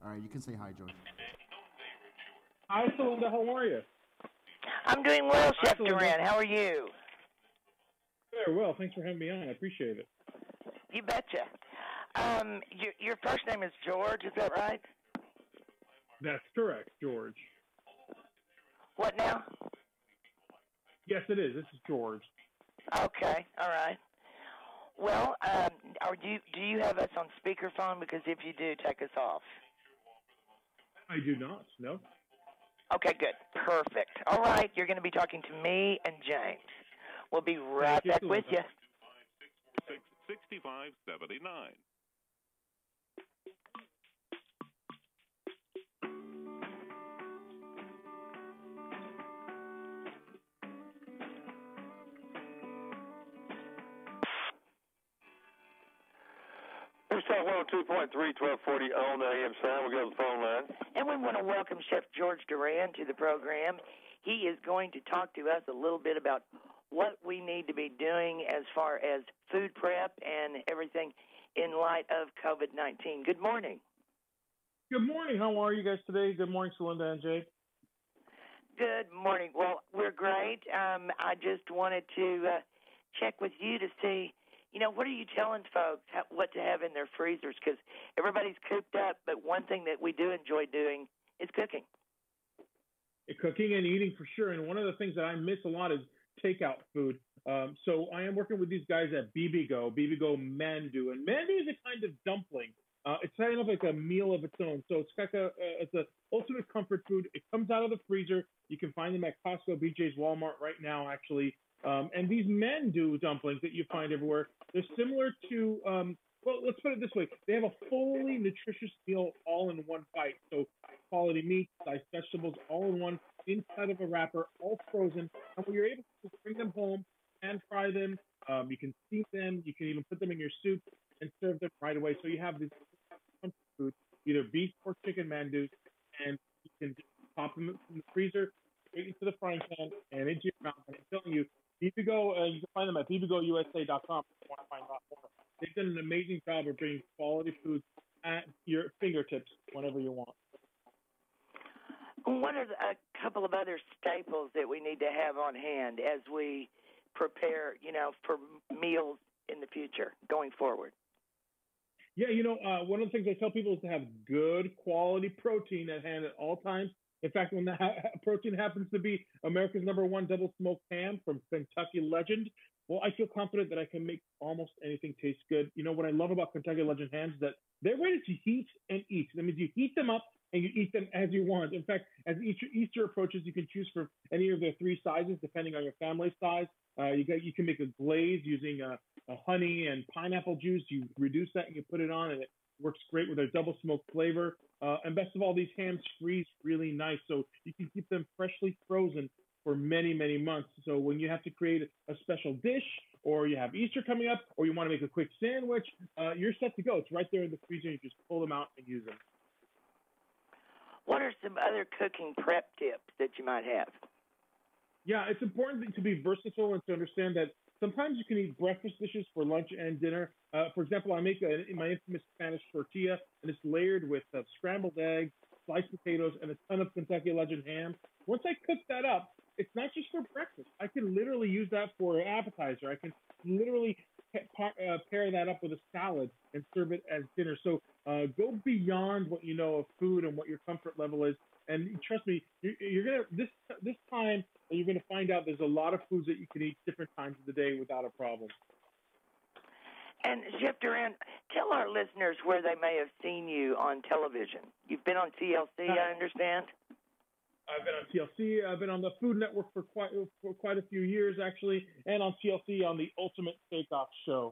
All right, you can say hi, George. Hi, Celinda. How are you? I'm doing well, Hi, Chef Celinda. Duran. How are you? Very well. Thanks for having me on. I appreciate it. You betcha. Your first name is George, is that right? That's correct, George. What now? Yes, it is. This is George. Okay, all right. Well, do you have us on speakerphone? Because if you do, take us off. I do not. No. Okay, good. Perfect. All right, you're going to be talking to me and James. We'll be right back with you. 6579. Talk 102.3, 1240 on the AM sound. We'll go to the phone line. And we want to welcome Chef George Duran to the program. He is going to talk to us a little bit about what we need to be doing as far as food prep and everything in light of COVID-19. Good morning. Good morning. How are you guys today? Good morning, Celinda and Jay. Good morning. Well, we're great. I just wanted to check with you to see, what are you telling folks what to have in their freezers? Because everybody's cooped up, but one thing that we do enjoy doing is cooking. Cooking and eating for sure. And one of the things that I miss a lot is takeout food. So I am working with these guys at BBGO Mandu. And Mandu is a kind of dumpling. It's kind of like a meal of its own. So it's like it's an ultimate comfort food. It comes out of the freezer. You can find them at Costco, BJ's, Walmart right now, actually. And these Mandu dumplings that you find everywhere, they're similar to, well, let's put it this way. They have a fully nutritious meal all in one bite. So quality meat, diced vegetables, all in one, inside of a wrapper, all frozen. And when you're able to bring them home and fry them, you can steam them. You can even put them in your soup and serve them right away. So you have this food, either beef or chicken Mandus, and you can just pop them in the freezer, straight into the frying pan, and into your mouth. And I'm telling you, BBGO, you can find them at bbgousa.com if you want to find out more. They've done an amazing job of bringing quality food at your fingertips whenever you want. What are a couple of other staples that we need to have on hand as we prepare, for meals in the future going forward? Yeah, one of the things I tell people is to have good quality protein at hand at all times. In fact, when the protein happens to be America's #1 double smoked ham from Kentucky Legend, well, I feel confident that I can make almost anything taste good. What I love about Kentucky Legend hams is that they're ready to heat and eat. That means you heat them up and you eat them as you want. In fact, as Easter approaches, you can choose from any of their 3 sizes depending on your family size. You can make a glaze using a honey and pineapple juice. You reduce that and you put it on, and it works great with their double smoked flavor. And best of all, these hams freeze really nice, so you can keep them freshly frozen for many, many months. So when you have to create a special dish, or you have Easter coming up, or you want to make a quick sandwich, you're set to go. It's right there in the freezer. You just pull them out and use them. What are some other cooking prep tips that you might have? Yeah, it's important to be versatile and to understand that sometimes you can eat breakfast dishes for lunch and dinner. For example, I make my infamous Spanish tortilla, and it's layered with scrambled eggs, sliced potatoes, and a ton of Kentucky Legend ham. Once I cook that up, it's not just for breakfast. I can literally use that for an appetizer. I can literally pair that up with a salad and serve it as dinner. So go beyond what you know of food and what your comfort level is. And trust me, you're gonna this time you're gonna find out there's a lot of foods that you can eat different times of the day without a problem. And Chef Duran, tell our listeners where they may have seen you on television. You've been on TLC, I understand. I've been on TLC. I've been on the Food Network for quite a few years, actually, and on TLC on the Ultimate Steak Off Show.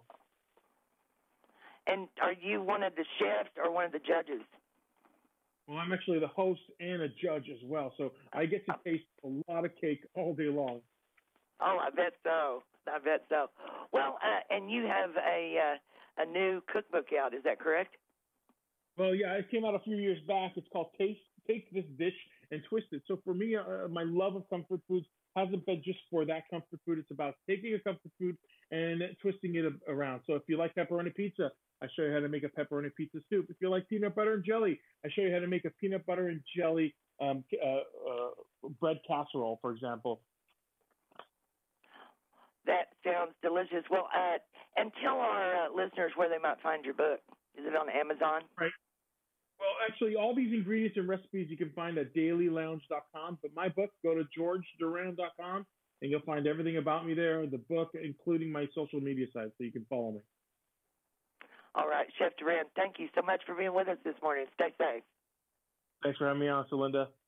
And are you one of the chefs or one of the judges? Well, I'm actually the host and a judge as well, so I get to taste a lot of cake all day long. Oh, I bet so. I bet so. Well, and you have a new cookbook out, is that correct? Well, yeah, it came out a few years back. It's called Take This Dish and Twist It. So for me, my love of comfort foods hasn't been just for that comfort food. It's about taking a comfort food and twisting it around. So if you like pepperoni pizza, I show you how to make a pepperoni pizza soup. If you like peanut butter and jelly, I show you how to make a peanut butter and jelly bread casserole, for example. That sounds delicious. Well, and tell our listeners where they might find your book. Is it on Amazon? Right. Well, actually, all these ingredients and recipes you can find at dailylounge.com. But my book, go to georgeduran.com, and you'll find everything about me there, the book, including my social media sites, so you can follow me. All right, Chef Duran, thank you so much for being with us this morning. Stay safe. Thanks for having me on, Celinda.